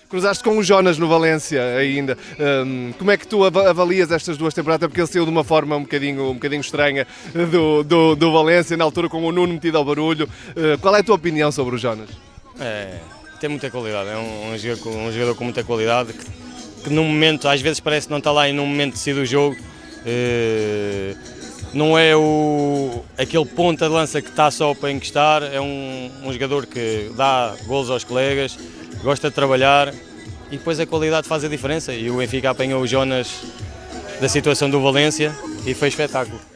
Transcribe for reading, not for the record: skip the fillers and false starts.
Cruzaste com o Jonas no Valência ainda. Como é que tu avalias estas duas temporadas? Porque ele saiu de uma forma um bocadinho estranha do Valência, na altura com o Nuno metido ao barulho. Qual é a tua opinião sobre o Jonas? Tem muita qualidade, é um jogador com muita qualidade que num momento, às vezes parece que não está lá e num momento decide o jogo. Não é aquele ponta de lança que está só para encostar, é um jogador que dá golos aos colegas, gosta de trabalhar e depois a qualidade faz a diferença. E o Benfica apanhou o Jonas da situação do Valência e foi espetáculo.